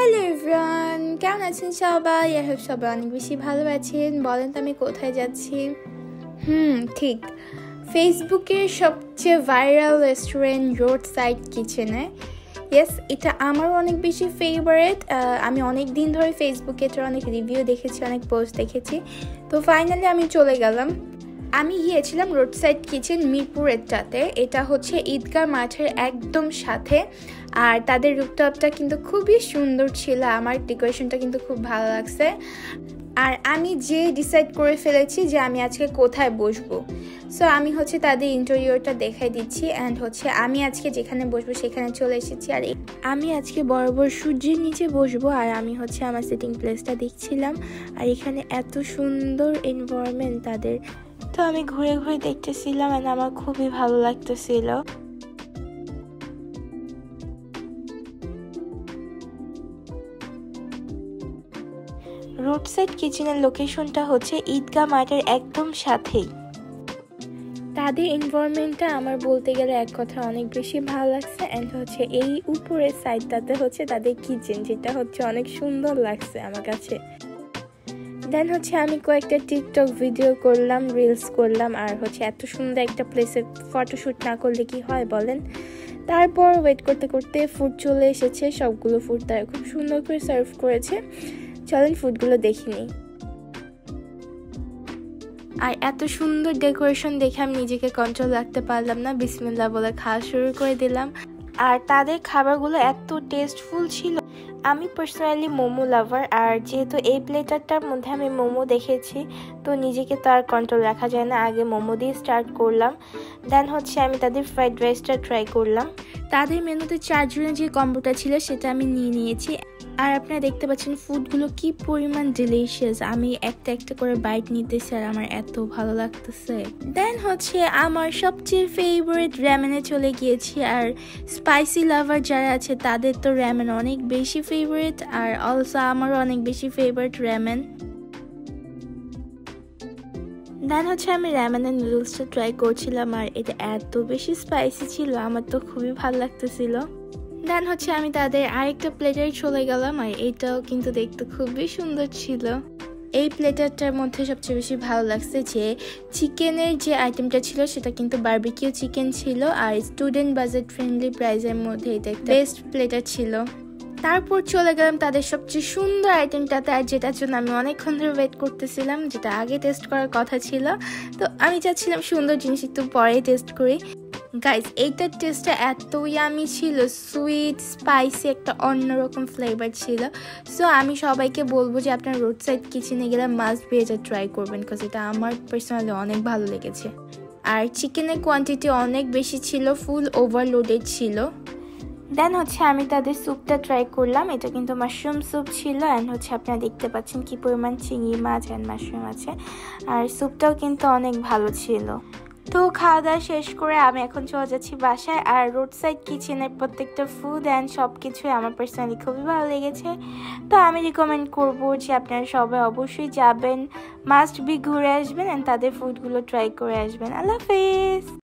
Hello everyone, কেমন আছেন সবাই? আই হোপ সবাই অনেক বেশি ভালো আছেন। বলেন তো আমি কোথায় যাচ্ছি? ঠিক, ফেসবুকের সবচেয়ে ভাইরাল রেস্টুরেন্ট রোড সাইড কিচেনে। ইয়েস, এটা আমার অনেক বেশি ফেভারিট। আমি অনেক দিন ধরে ফেসবুকে এটার অনেক রিভিউ দেখেছি, অনেক পোস্ট দেখেছি। তো ফাইনালি আমি চলে গেলাম। আমি গিয়েছিলাম রোড সাইড কিচেন মিরপুরেরটাতে। এটা হচ্ছে ঈদগাহ মাঠের একদম সাথে। আর তাদের রুফটপটা কিন্তু খুবই সুন্দর ছিল, আমার ডেকোরেশনটা কিন্তু খুব ভালো লাগছে। আর আমি ডিসাইড করে ফেলেছি যে আমি আজকে কোথায় বসবো। সো আমি হচ্ছে তাদের ইন্টেরিয়রটা দেখাই দিচ্ছি। অ্যান্ড হচ্ছে আমি আজকে যেখানে বসবো সেখানে চলে এসেছি। আর আমি আজকে বরাবর সূর্যের নিচে বসবো। আর আমি হচ্ছে আমার সিটিং প্লেসটা দেখছিলাম। আর এখানে এত সুন্দর এনভায়রনমেন্ট তাদের, তো আমি ঘুরে ঘুরে দেখতেছিলাম আর আমার খুবই ভালো লাগতেছিল। রোড সাইড কিচেনের লোকেশনটা হচ্ছে ঈদগাহ মাঠের একদম সাথেই। তাদের এনভায়রনমেন্টটা আমার বলতে গেলে এক কথা অনেক বেশি ভালো লাগছে। অ্যান্ড হচ্ছে এই উপরের সাইডটাতে হচ্ছে তাদের কিচেন, যেটা হচ্ছে অনেক সুন্দর লাগছে আমার কাছে। দেন হচ্ছে আমি কয়েকটা টিকটক ভিডিও করলাম, রিলস করলাম। আর হচ্ছে এত সুন্দর একটা প্লেসে ফটোশ্যুট না করলে কি হয় বলেন। তারপর ওয়েট করতে করতে ফুড চলে এসেছে। সবগুলো ফুড তারা খুব সুন্দর করে সার্ভ করেছে। চলেন ফুডগুলো দেখে নিই। আর এত সুন্দর ডেকোরেশন দেখে আমি নিজেকে কন্ট্রোল রাখতে পারলাম না, বিসমিল্লাহ বলে খাওয়া শুরু করে দিলাম। আর তাদের খাবারগুলো এত টেস্টফুল ছিল। আমি পার্সোনালি মোমো লাভার, আর যেহেতু এই প্লেটারটার মধ্যে আমি মোমো দেখেছি, তো নিজেকে তো আর কন্ট্রোল রাখা যায় না। আগে মোমো দিয়ে স্টার্ট করলাম। দেন হচ্ছে আমি তাদের ফ্রাইড রাইসটা ট্রাই করলাম। তাদের মেনুতে 4 জনের যে কম্বোটা ছিল সেটা আমি নিয়ে নিয়েছি। আর আপনারা দেখতে পাচ্ছেন ফুডগুলো কি পরিমাণ ডিলিশিয়াস। আমি একটা একটা করে বাইট নিতেছি আর আমার এত ভালো লাগতেছে। দেন হচ্ছে আমার সবচেয়ে ফেভারিট র্যামেনে চলে গিয়েছি। আর স্পাইসি লাভার যারা আছে তাদের তো র্যামেন অনেক বেশি ফেভারিট। আর অলসো আমারও অনেক বেশি ফেভারিট র্যামেন। দেন হচ্ছে আমি র্যামেনের নুডলসটা ট্রাই করছিলাম। আর এটা এত বেশি স্পাইসি ছিল, আমার তো খুবই ভালো লাগতেছিল। দেন হচ্ছে আমি তাদের আরেকটা প্লেটারে চলে গেলাম। আর এইটাও কিন্তু দেখতে খুবই সুন্দর ছিল। এই প্লেটারটার মধ্যে সবচেয়ে বেশি ভালো লাগছে যে চিকেনের যে আইটেমটা ছিল সেটা কিন্তু বারবিকিউ চিকেন ছিল। আর স্টুডেন্ট বাজেট ফ্রেন্ডলি প্রাইসের মধ্যে এটা একটা বেস্ট প্লেটার ছিল। তারপর চলে গেলাম তাদের সবচেয়ে সুন্দর আইটেমটাতে, আর যেটার জন্য আমি অনেকক্ষণ ধরে ওয়েট করতেছিলাম, যেটা আগে টেস্ট করার কথা ছিল। তো আমি চাচ্ছিলাম সুন্দর জিনিস একটু পরেই টেস্ট করি। গাইজ, এইটার টেস্টটা এত ইয়ামি ছিল, সুইট স্পাইসি একটা অন্যরকম ফ্লেভার ছিল। সো আমি সবাইকে বলবো যে আপনার রোড সাইড কিচেনে গেলে মাস্ট বি এটা ট্রাই করবেন, বিকজ এটা আমার পার্সোনালি অনেক ভালো লেগেছে। আর চিকেনের কোয়ান্টিটি অনেক বেশি ছিল, ফুল ওভারলোডেড ছিল। দেন হচ্ছে আমি তাদের স্যুপটা ট্রাই করলাম। এটা কিন্তু মাশরুম স্যুপ ছিল। অ্যান্ড হচ্ছে আপনারা দেখতে পাচ্ছেন কি পরিমাণ চিংড়ি মাছ অ্যান্ড মাশরুম আছে। আর স্যুপটাও কিন্তু অনেক ভালো ছিল। তো খাওয়া দাওয়া শেষ করে আমি এখন চলে যাচ্ছি বাসায়। আর রোড সাইড কিচেনের প্রত্যেকটা ফুড অ্যান্ড সব কিছুই আমার পার্সোনালি খুবই ভালো লেগেছে। তো আমি রিকমেন্ড করবো যে আপনারা সবাই অবশ্যই যাবেন, মাস্ট বি ঘুরে আসবেন অ্যান্ড তাদের ফুডগুলো ট্রাই করে আসবেন। আল্লাহ হাফেজ।